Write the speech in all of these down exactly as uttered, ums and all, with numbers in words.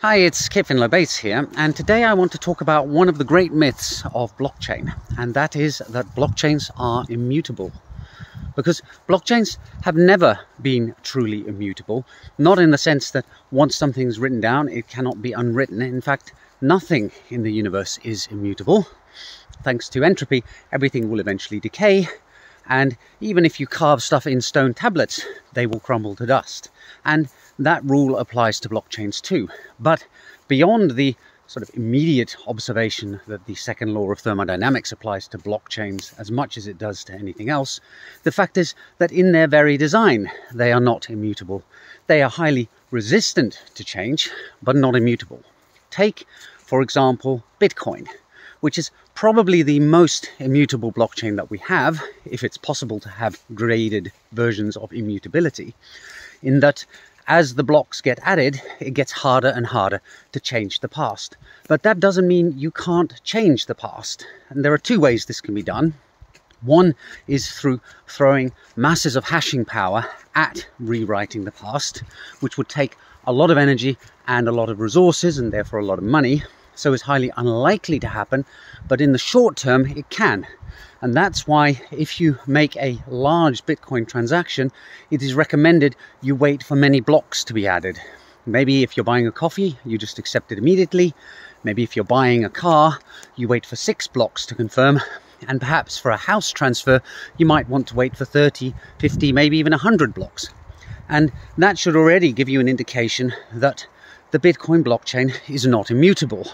Hi, it's Kevin Lobates here, and today I want to talk about one of the great myths of blockchain, and that is that blockchains are immutable. Because blockchains have never been truly immutable, not in the sense that once something's written down, it cannot be unwritten. In fact, nothing in the universe is immutable. Thanks to entropy, everything will eventually decay, and even if you carve stuff in stone tablets, they will crumble to dust. And that rule applies to blockchains too. But beyond the sort of immediate observation that the second law of thermodynamics applies to blockchains as much as it does to anything else, the fact is that in their very design, they are not immutable. They are highly resistant to change, but not immutable. Take, for example, Bitcoin, which is probably the most immutable blockchain that we have, if it's possible to have graded versions of immutability, in that as the blocks get added, it gets harder and harder to change the past. But that doesn't mean you can't change the past. And there are two ways this can be done. One is through throwing masses of hashing power at rewriting the past, which would take a lot of energy and a lot of resources and therefore a lot of money. So it's highly unlikely to happen, but in the short term it can. And that's why if you make a large Bitcoin transaction, it is recommended you wait for many blocks to be added. Maybe if you're buying a coffee, you just accept it immediately. Maybe if you're buying a car, you wait for six blocks to confirm. And perhaps for a house transfer, you might want to wait for thirty, fifty, maybe even one hundred blocks. And that should already give you an indication that the Bitcoin blockchain is not immutable.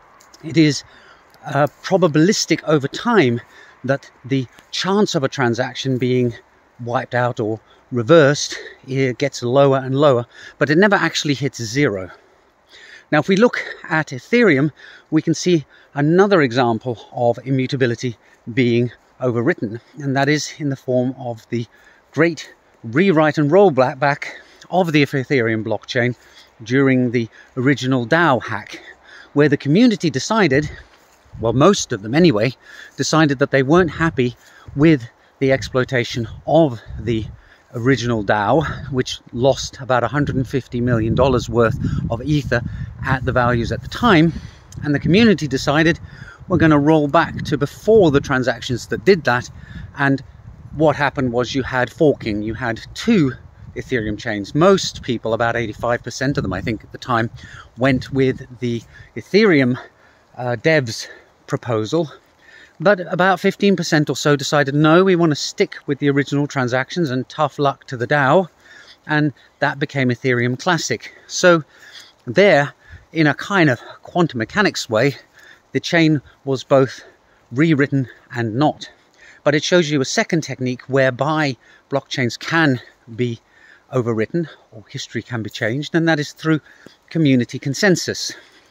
It is uh, probabilistic over time that the chance of a transaction being wiped out or reversed, it gets lower and lower, but it never actually hits zero. Now, if we look at Ethereum, we can see another example of immutability being overwritten, and that is in the form of the great rewrite and rollback of the Ethereum blockchain during the original DAO hack, where the community decided, well, most of them anyway, decided that they weren't happy with the exploitation of the original DAO, which lost about one hundred fifty million dollars worth of Ether at the values at the time. And the community decided, we're going to roll back to before the transactions that did that. And what happened was you had forking. You had two Ethereum chains. Most people, about eighty-five percent of them, I think at the time, went with the Ethereum uh, devs proposal, but about fifteen percent or so decided, no, we want to stick with the original transactions and tough luck to the DAO, and that became Ethereum Classic. So there, in a kind of quantum mechanics way, the chain was both rewritten and not. But it shows you a second technique whereby blockchains can be overwritten or history can be changed, and that is through community consensus.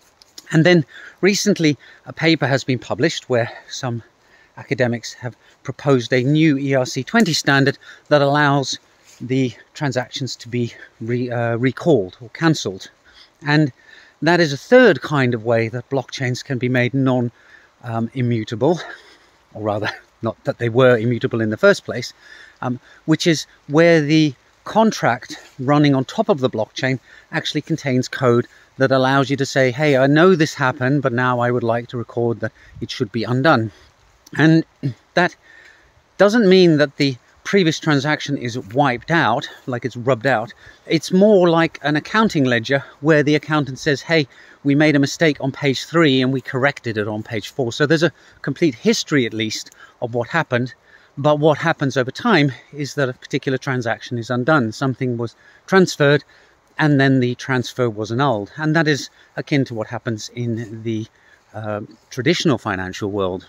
And then recently a paper has been published where some academics have proposed a new E R C twenty standard that allows the transactions to be re, uh, recalled or cancelled. And that is a third kind of way that blockchains can be made non-immutable, um, or rather not that they were immutable in the first place, um, which is where the contract running on top of the blockchain actually contains code that allows you to say, hey, I know this happened, but now I would like to record that it should be undone. And that doesn't mean that the previous transaction is wiped out, like it's rubbed out. It's more like an accounting ledger where the accountant says, hey, we made a mistake on page three and we corrected it on page four. So there's a complete history, at least, of what happened. But what happens over time is that a particular transaction is undone. Something was transferred and then the transfer was annulled. And that is akin to what happens in the uh, traditional financial world.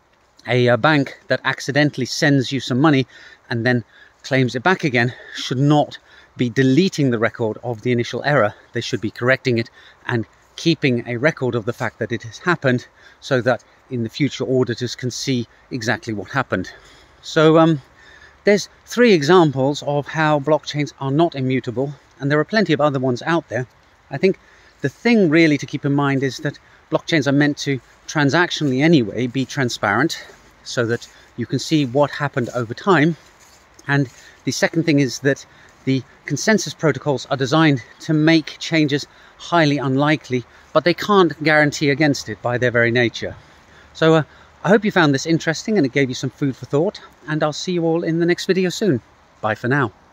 A, a bank that accidentally sends you some money and then claims it back again should not be deleting the record of the initial error. They should be correcting it and keeping a record of the fact that it has happened so that in the future auditors can see exactly what happened. So um, there's three examples of how blockchains are not immutable, and there are plenty of other ones out there. I think the thing really to keep in mind is that blockchains are meant to transactionally anyway be transparent so that you can see what happened over time. And the second thing is that The consensus protocols are designed to make changes highly unlikely, but they can't guarantee against it by their very nature. So uh, I hope you found this interesting and it gave you some food for thought, and I'll see you all in the next video soon. Bye for now.